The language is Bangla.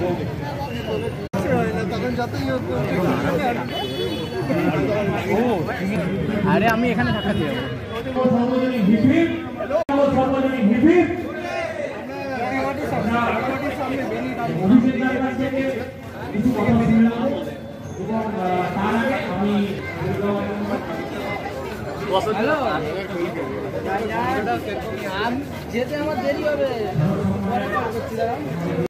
আরে আমি এখানে ধাক্কা দিয়ে হ্যালো যেতে আমার দেরি হবে।